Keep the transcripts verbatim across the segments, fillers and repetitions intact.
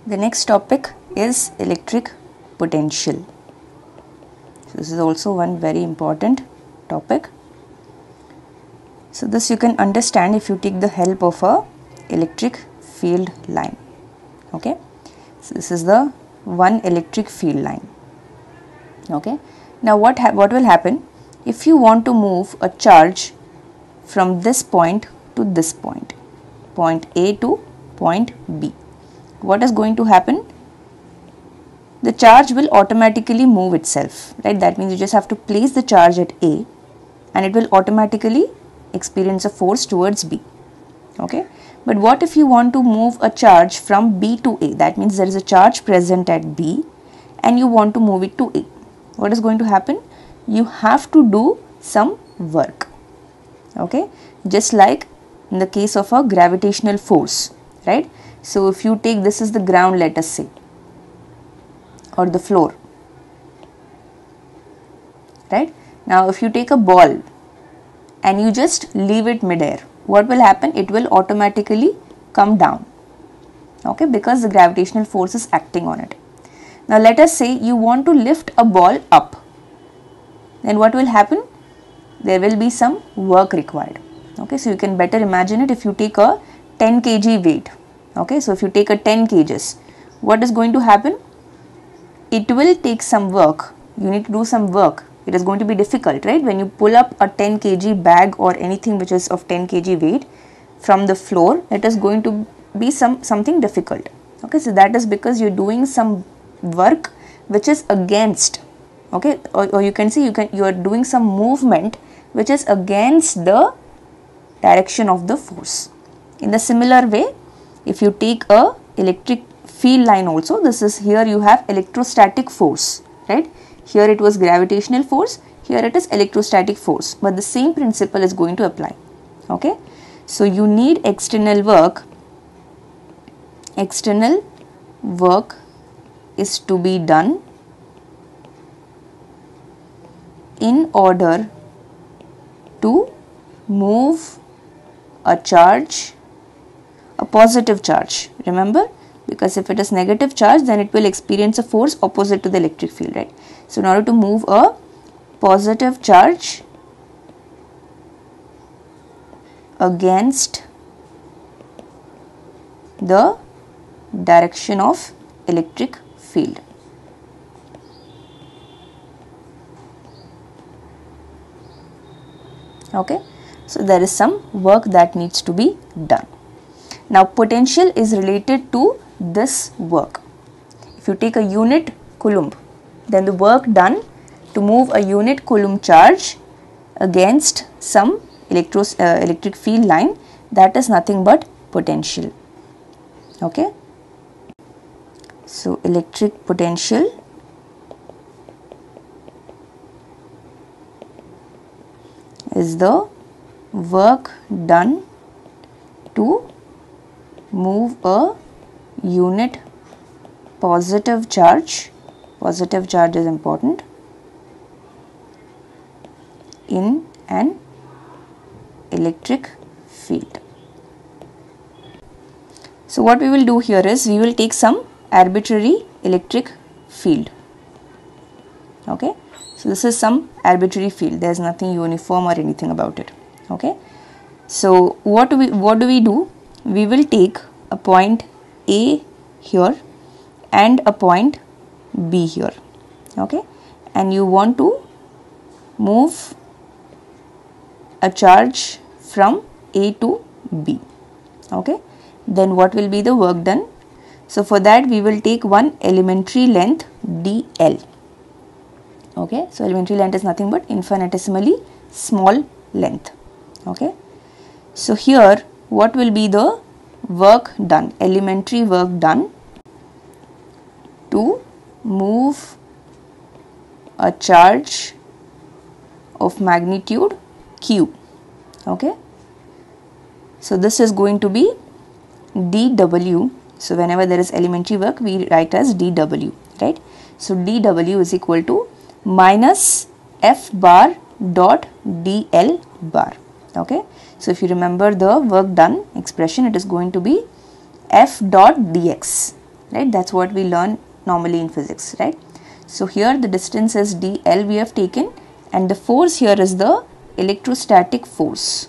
The next topic is electric potential. So this is also one very important topic. So this you can understand if you take the help of a electric field line. Okay, so this is the one electric field line. Okay, now what what will happen if you want to move a charge from this point to this point, point A to point B? What is going to happen? The charge will automatically move itself, right? That means you just have to place the charge at A and it will automatically experience a force towards B. Okay, but what if you want to move a charge from B to A? That means there is a charge present at B and you want to move it to A. What is going to happen? You have to do some work. Okay, just like in the case of a gravitational force, right? So if you take, this is the ground, let us say, or the floor, right? Now if you take a ball and you just leave it midair, what will happen? It will automatically come down, okay, because the gravitational force is acting on it. Now let us say you want to lift a ball up, then what will happen? There will be some work required. Okay, so you can better imagine it if you take a ten kilogram weight. Okay, so if you take a ten kilograms, what is going to happen? It will take some work. You need to do some work. It is going to be difficult, right? When you pull up a ten kilogram bag or anything which is of ten kilogram weight from the floor, it is going to be some something difficult. Okay, so that is because you're doing some work which is against, okay, or, or you can see you can you are doing some movement which is against the direction of the force. In the similar way, if you take a electric field line also, this is, here you have electrostatic force, right? Here it was gravitational force, here it is electrostatic force, but the same principle is going to apply. Okay, so you need external work. External work is to be done in order to move a charge, a positive charge, remember, because if it is negative charge then it will experience a force opposite to the electric field, right? So in order to move a positive charge against the direction of electric field. Okay, so there is some work that needs to be done. Now potential is related to this work. If you take a unit coulomb, then the work done to move a unit coulomb charge against some electro, uh, electric field line, that is nothing but potential. Okay, so electric potential is the work done to move a unit positive charge, positive charge is important, in an electric field. So what we will do here is we will take some arbitrary electric field. Okay, so this is some arbitrary field, there is nothing uniform or anything about it. Okay, so what do we what do we do? We will take a point A here and a point B here. Okay, and you want to move a charge from A to B. Okay, then what will be the work done? So for that we will take one elementary length D L. Okay, so elementary length is nothing but infinitesimally small length. Okay, so here what will be the work done, elementary work done to move a charge of magnitude Q. Okay, so this is going to be D W. So whenever there is elementary work we write as D W, right? So D W is equal to minus F bar dot D L bar. Okay, so if you remember the work done expression, it is going to be F dot dx. right? That's what we learn normally in physics, right? So here the distance is dl we have taken, and the force here is the electrostatic force.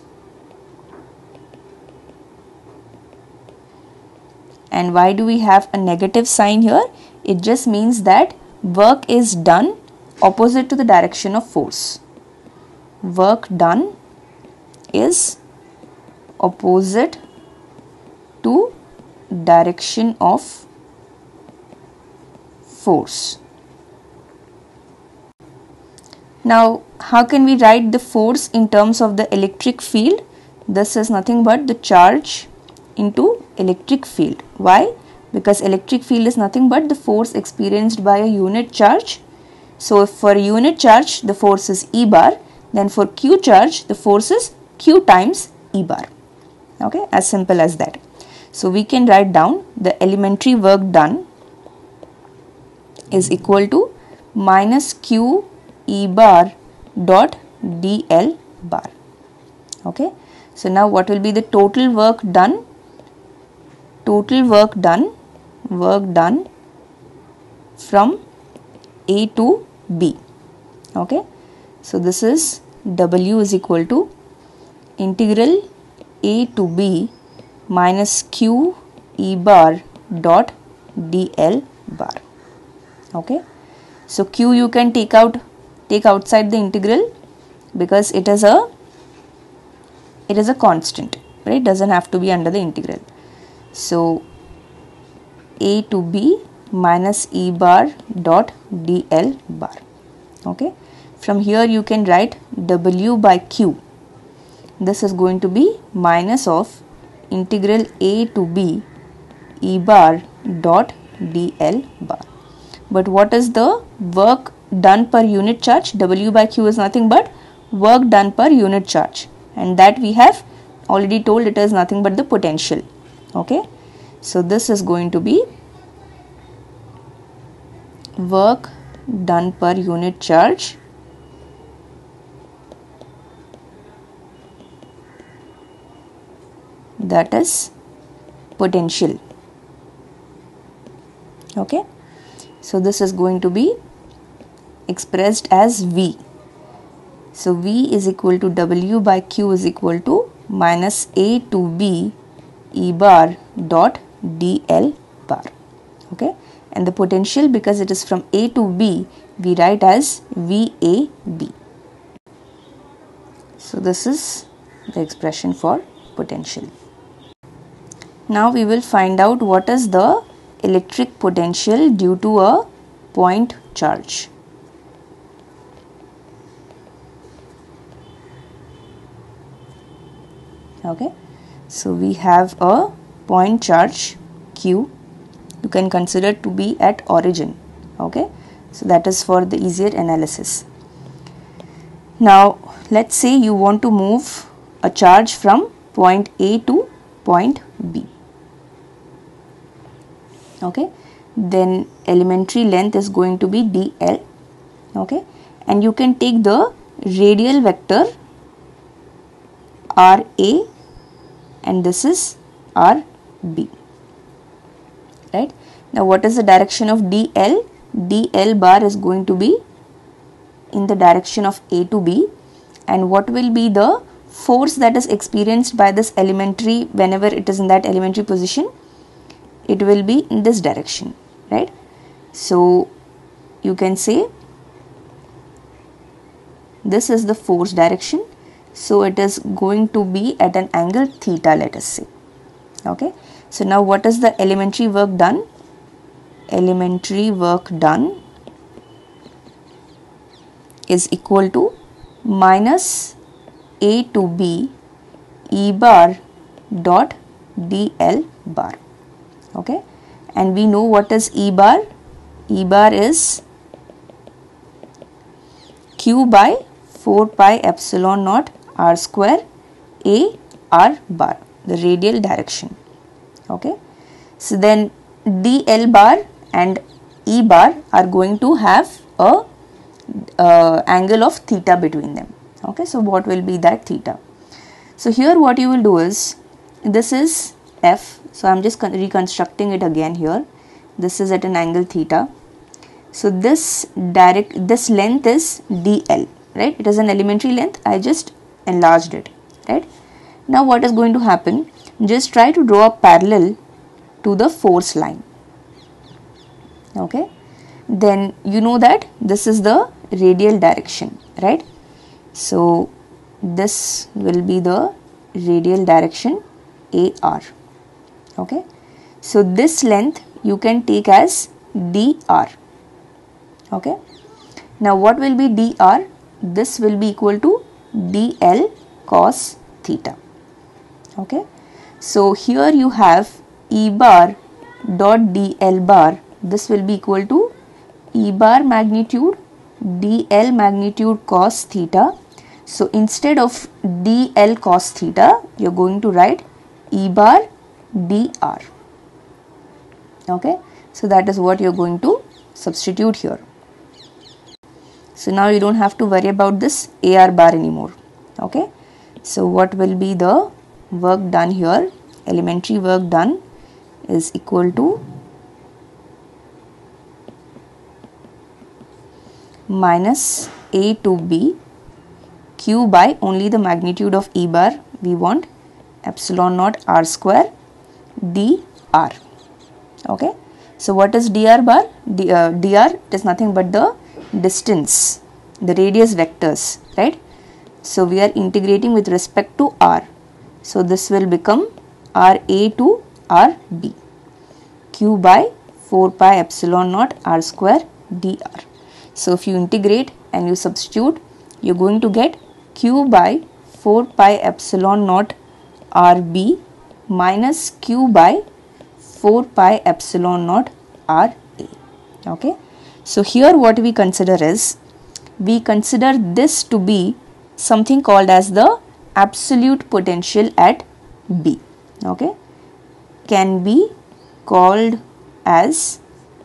And why do we have a negative sign here? It just means that work is done opposite to the direction of force. Work done is opposite to direction of force. Now, how can we write the force in terms of the electric field? This is nothing but the charge into electric field. Why? Because electric field is nothing but the force experienced by a unit charge. So, if for a unit charge the force is E bar, then for Q charge the force is Q times E bar. Okay, as simple as that. So, we can write down the elementary work done is equal to minus Q E bar dot dl bar. Okay, so now what will be the total work done? Total work done, work done from A to B. Okay, so this is W is equal to integral A to B minus Q E bar dot dl bar. Okay, so Q you can take out, take outside the integral because it is a it is a constant, right? Doesn't have to be under the integral. So A to B minus E bar dot dl bar. Okay, from here you can write W by Q. This is going to be minus of integral A to B E bar dot dl bar. But what is the work done per unit charge? W by Q is nothing but work done per unit charge, and that we have already told it is nothing but the potential. Okay, so this is going to be work done per unit charge that is potential. Okay, so this is going to be expressed as V. So V is equal to W by Q is equal to minus A to B E bar dot dl bar. Okay, and the potential, because it is from A to B, we write as V A B. So this is the expression for potential. Now we will find out what is the electric potential due to a point charge. Okay, so we have a point charge Q. You can consider to be at origin. Okay, so that is for the easier analysis. Now let's say you want to move a charge from point A to point B. Okay, then elementary length is going to be dl. Okay, and you can take the radial vector R A and this is R B. Right, now what is the direction of dl? Dl bar is going to be in the direction of A to B, and what will be the force that is experienced by this elementary whenever it is in that elementary position? It will be in this direction, right? So you can say this is the force direction, so it is going to be at an angle theta, let us say. Okay, so now what is the elementary work done? Elementary work done is equal to minus A to B E bar dot dl bar. Okay, and we know what is E bar. E bar is Q by four pi epsilon naught r square A r bar, the radial direction. Okay, so then dl bar and E bar are going to have a uh, angle of theta between them. Okay, so what will be that theta? So here what you will do is, this is F, so I am just reconstructing it again here. this is at an angle theta. So this direct this length is D L, right? It is an elementary length. I just enlarged it, right? Now what is going to happen? Just try to draw a parallel to the force line. Okay, then you know that this is the radial direction, right? So this will be the radial direction A R. Okay, so this length you can take as D R. Okay, now what will be D R? This will be equal to D L cos theta. Okay, so here you have E bar dot D L bar. This will be equal to E bar magnitude D L magnitude cos theta. So instead of D L cos theta, you are going to write E bar D R. Okay, so that is what you are going to substitute here. So now you don't have to worry about this A R bar anymore. Okay, so what will be the work done here? Elementary work done is equal to minus A to B Q by only the magnitude of E bar we want, epsilon naught R square D R. Okay, so what is D R bar? D, uh, D R is nothing but the distance, the radius vectors, right? So we are integrating with respect to R. So this will become R A to R B, Q by four pi epsilon naught R square D R. So if you integrate and you substitute, you are going to get Q by four pi epsilon naught R B minus Q by four pi epsilon naught R A. Okay, so here what we consider is, we consider this to be something called as the absolute potential at B. Okay, can be called as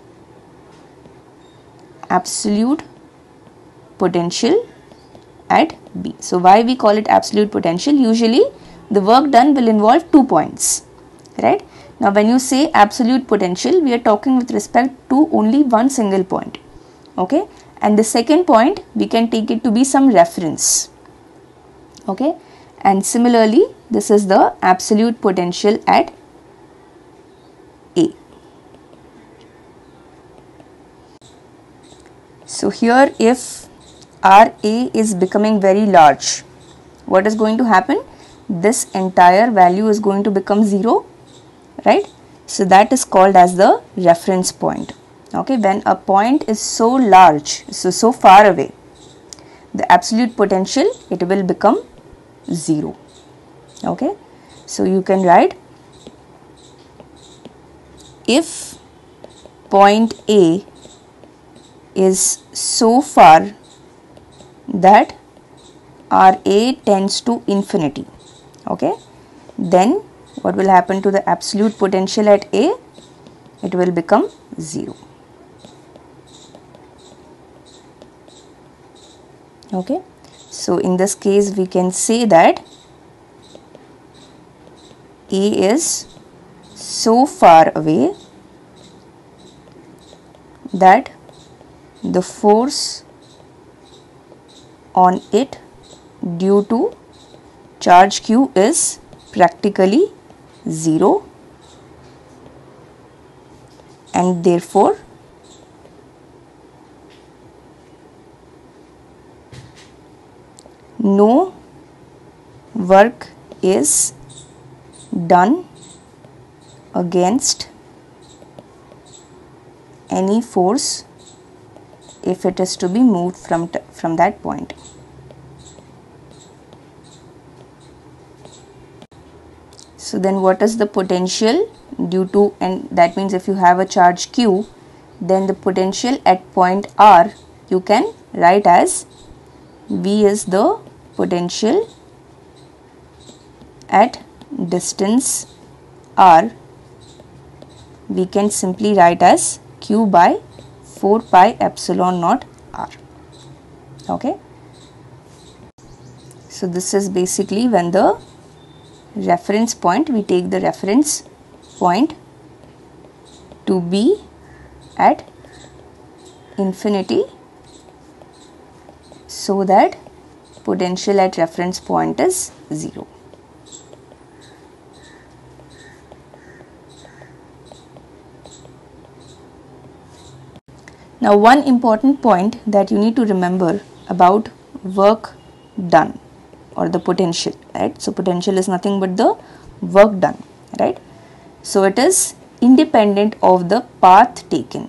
absolute potential at B. So why we call it absolute potential? Usually the work done will involve two points, right? Now when you say absolute potential, we are talking with respect to only one single point. Okay, and the second point we can take it to be some reference. Okay, and similarly this is the absolute potential at A. So here if R A is becoming very large, what is going to happen? This entire value is going to become zero, right? So that is called as the reference point. Okay, when a point is so large, so so far away, the absolute potential, it will become zero. Okay, so you can write, if point A is so far that R A tends to infinity, okay, then what will happen to the absolute potential at A? It will become zero. Okay, so in this case we can say that A is so far away that the force on it due to charge Q is practically zero, and therefore no work is done against any force if it is to be moved from from that point. So then what is the potential due to, and that means if you have a charge Q, then the potential at point R you can write as V is the potential at distance R. We can simply write as Q by four pi epsilon naught R. Okay, so this is basically when the reference point, we take the reference point to be at infinity so that potential at reference point is zero. Now, one important point that you need to remember about work done or the potential, right? So, potential is nothing but the work done, right? So, it is independent of the path taken.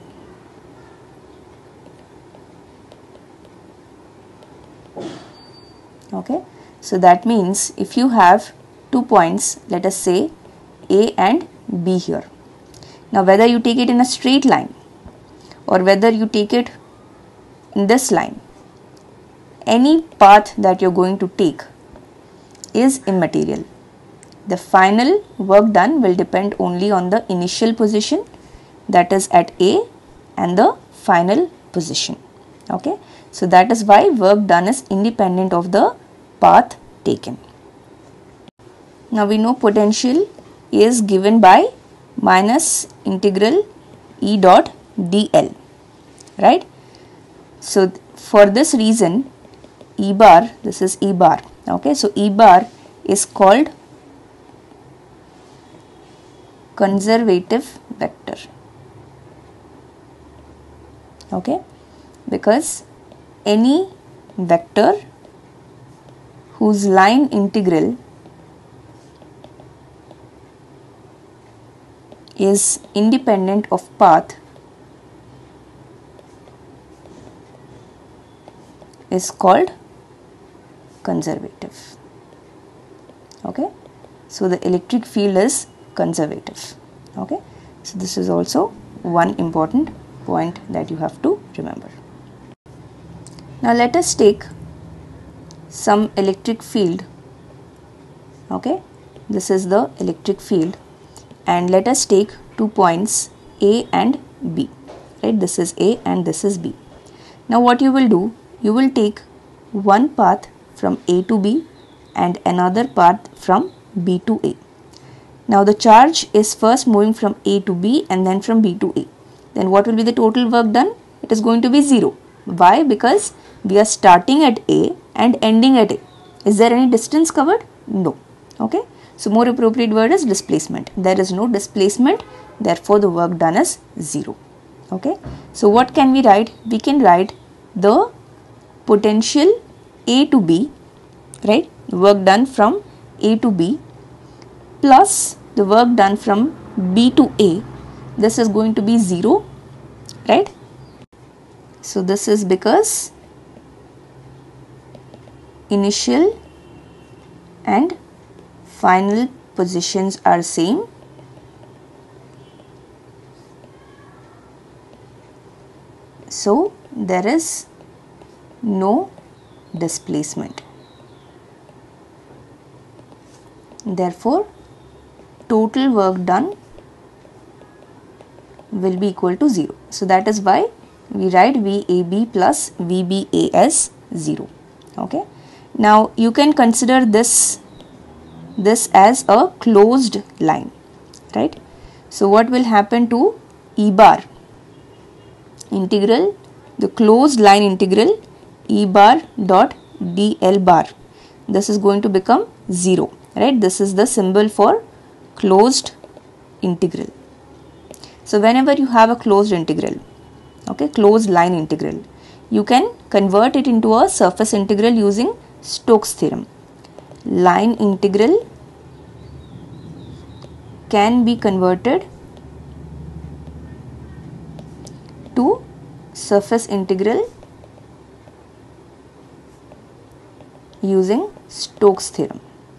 Okay, so that means if you have two points, let us say A and B here. Now, whether you take it in a straight line or whether you take it in this line, any path that you're going to take is immaterial. The final work done will depend only on the initial position, that is at A, and the final position. Okay, so that is why work done is independent of the path taken. Now we know potential is given by minus integral E dot dl, right? So for this reason, E bar, this is E bar, okay, so E bar is called conservative vector, okay, because any vector whose line integral is independent of path is called conservative. Okay, so the electric field is conservative. Okay, so this is also one important point that you have to remember. Now let us take some electric field. Okay, this is the electric field, and let us take two points A and B, right? This is A and this is B. Now what you will do, you will take one path from A to B and another path from B to A. Now the charge is first moving from A to B and then from B to A. Then what will be the total work done? It is going to be zero. Why? Because we are starting at A and ending at A. Is there any distance covered? No. Okay. So more appropriate word is displacement. There is no displacement, therefore the work done is zero. Okay. So what can we write? We can write the potential A to B, right? Work done from A to B plus the work done from B to A. This is going to be zero, right? So this is because initial and final positions are same. So there is no displacement. Therefore, total work done will be equal to zero. So that is why we write V A B plus V B A as zero. Okay. Now you can consider this this as a closed line, right? So what will happen to E bar? Integral, the closed line integral E bar dot dl bar. This is going to become zero, right? This is the symbol for closed integral. So whenever you have a closed integral, okay, closed line integral, you can convert it into a surface integral using Stokes theorem. Line integral can be converted to surface integral using Stokes theorem.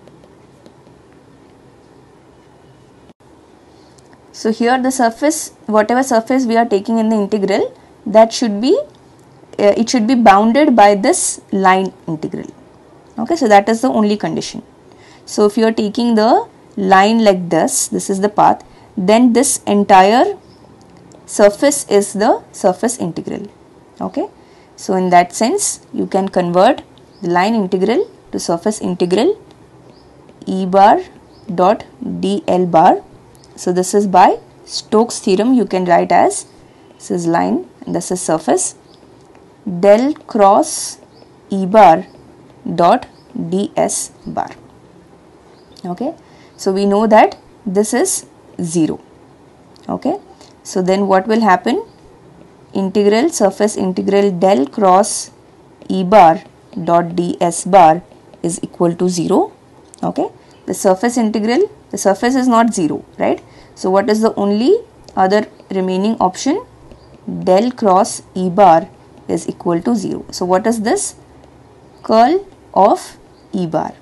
So here the surface, whatever surface we are taking in the integral, that should be, uh, it should be bounded by this line integral. Okay, so that is the only condition. So if you are taking the line like this, this is the path, then this entire surface is the surface integral. Okay, so in that sense you can convert the line integral to surface integral E bar dot dl bar. So this is by Stokes theorem, you can write as this is line and this is surface, del cross E bar dot ds bar. Okay, so we know that this is zero. Okay, so then what will happen? Integral surface integral del cross E bar dot ds bar is equal to zero. Okay, the surface integral, the surface is not zero, right? So what is the only other remaining option? Del cross E bar is equal to zero. So what is this? Curl of E bar,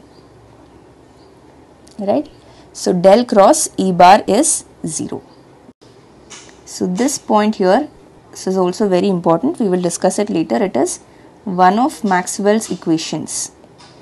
right? So del cross E bar is zero. So this point here, this is also very important. We will discuss it later. It is one of Maxwell's equations.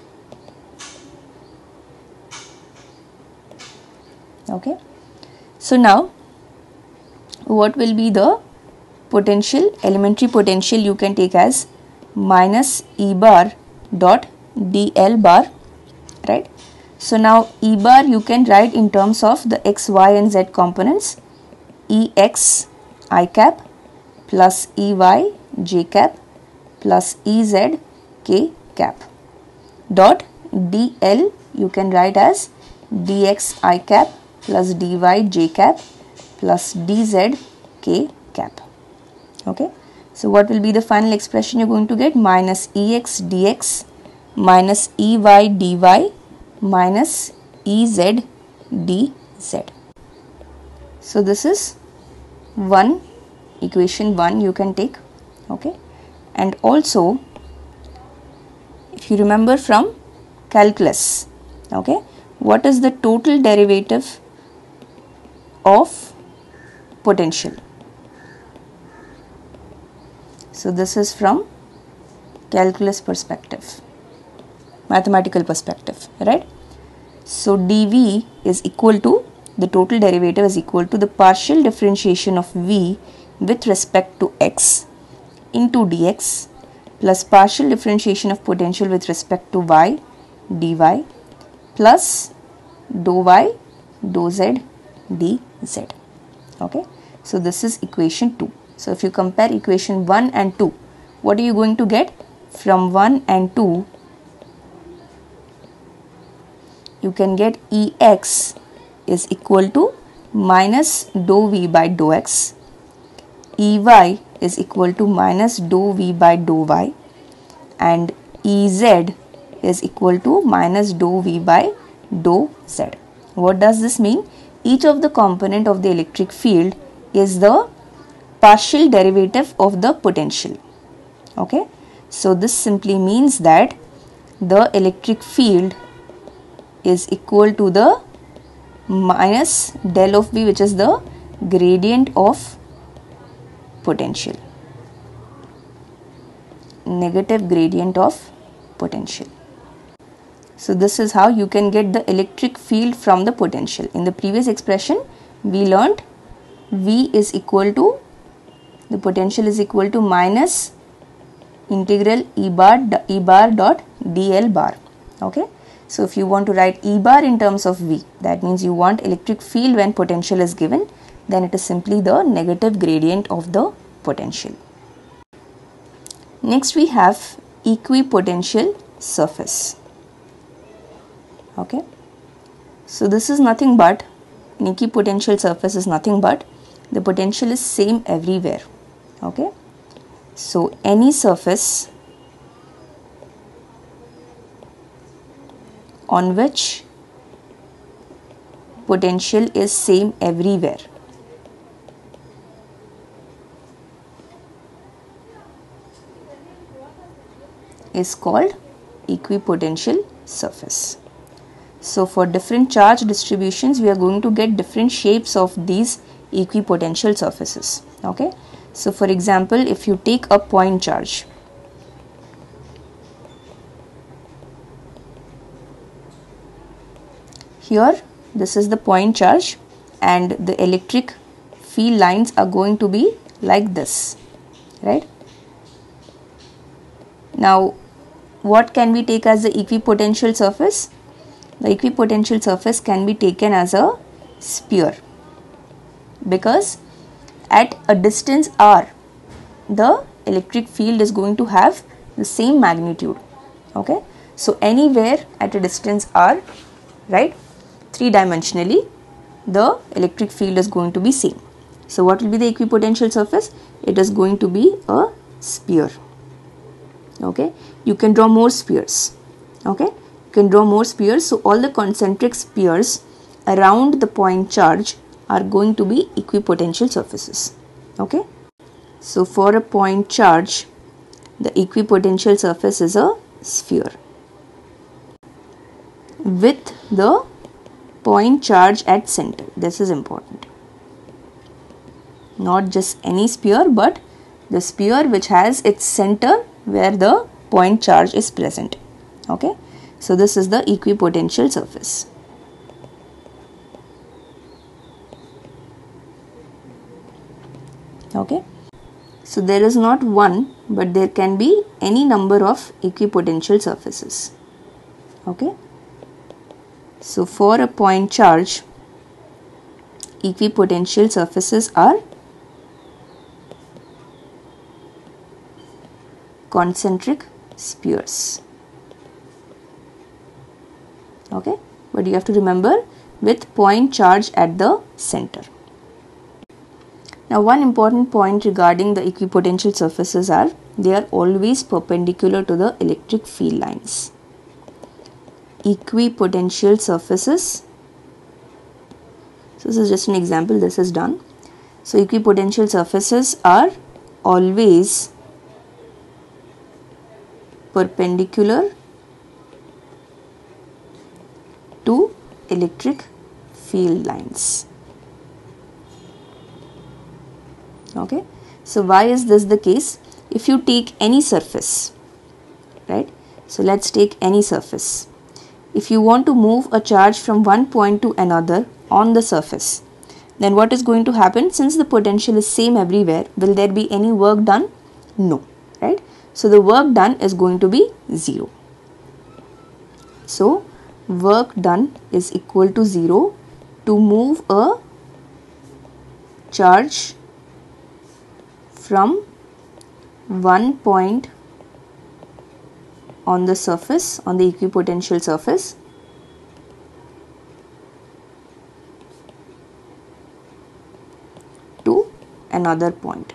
Okay. So now what will be the potential? Elementary potential you can take as minus E bar dot dl bar, right? So now E bar you can write in terms of the x, y and z components, Ex I cap plus Ey j cap plus Ez k cap, dot dl you can write as dx I cap plus dy j cap plus dz k cap. Okay, so what will be the final expression you're going to get? Minus Ex dx minus Ey dy minus Ez dz. So this is one, equation one you can take. Okay, and also if you remember from calculus, okay, what is the total derivative of potential? So this is from calculus perspective, mathematical perspective, right? So dv is equal to, the total derivative is equal to the partial differentiation of v with respect to x into dx plus partial differentiation of potential with respect to y dy plus dou y dou z dz. Okay, so this is equation two. So if you compare equation one and two, what are you going to get? From one and two you can get Ex is equal to minus dou v by dou x, Ey is equal to minus dou v by dou y, and Ez is equal to minus dou v by dou z. What does this mean? Each of the component of the electric field is the partial derivative of the potential. Okay, so this simply means that the electric field is equal to the minus del of V, which is the gradient of potential, negative gradient of potential. So this is how you can get the electric field from the potential. In the previous expression we learnt V is equal to, the potential is equal to minus integral E bar, E bar dot dl bar. Okay, so if you want to write E bar in terms of V, that means you want electric field when potential is given, then it is simply the negative gradient of the potential. Next we have equipotential surface. Okay, so this is nothing but, an equipotential surface is nothing but the potential is same everywhere. Okay, so any surface on which potential is same everywhere is called equipotential surface. So for different charge distributions we are going to get different shapes of these equipotential surfaces. Okay, so for example, if you take a point charge, here this is the point charge and the electric field lines are going to be like this, right? Now what can we take as the equipotential surface? The equipotential surface can be taken as a sphere, because at a distance r, the electric field is going to have the same magnitude. Okay, so anywhere at a distance r, right, three dimensionally, the electric field is going to be same. So what will be the equipotential surface? It is going to be a sphere. Okay, you can draw more spheres. Okay, you can draw more spheres. So all the concentric spheres around the point charge are going to be equipotential surfaces. Okay, so for a point charge, the equipotential surface is a sphere with the point charge at center. This is important. Not just any sphere, but the sphere which has its center where the point charge is present. Okay, so this is the equipotential surface. Okay, so there is not one, but there can be any number of equipotential surfaces. Okay, so for a point charge, equipotential surfaces are concentric spheres. Okay, but you have to remember with point charge at the center. Now one important point regarding the equipotential surfaces are they are always perpendicular to the electric field lines. Equipotential surfaces, so this is just an example, this is done. So equipotential surfaces are always perpendicular to electric field lines. Okay, so why is this the case? If you take any surface, right, so let's take any surface. If you want to move a charge from one point to another on the surface, then what is going to happen? Since the potential is same everywhere, will there be any work done? No, right? So the work done is going to be zero. So work done is equal to zero to move a charge from one point on the surface, on the equipotential surface, to another point.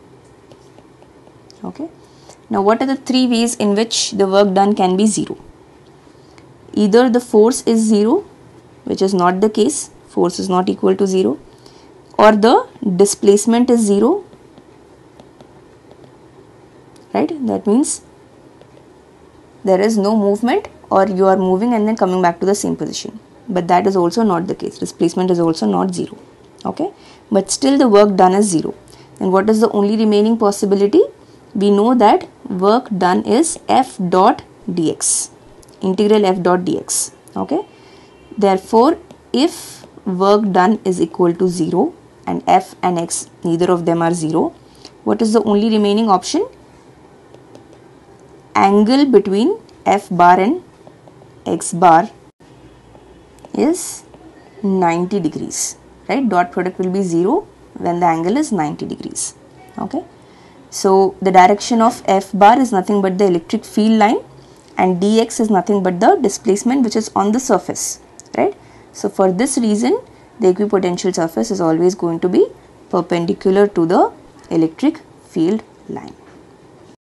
Okay, now what are the three ways in which the work done can be zero? Either the force is zero, which is not the case, force is not equal to zero, or the displacement is zero, right? That means there is no movement, or you are moving and then coming back to the same position, but that is also not the case. Displacement is also not zero. Okay, but still the work done is zero. And what is the only remaining possibility? We know that work done is F dot dx, integral F dot dx. Okay, therefore if work done is equal to zero and F and x, neither of them are zero, what is the only remaining option? Angle between F bar and x bar is ninety degrees, right? Dot product will be zero when the angle is ninety degrees. Okay, so the direction of F bar is nothing but the electric field line, and dx is nothing but the displacement which is on the surface, right? So for this reason, the equipotential surface is always going to be perpendicular to the electric field line.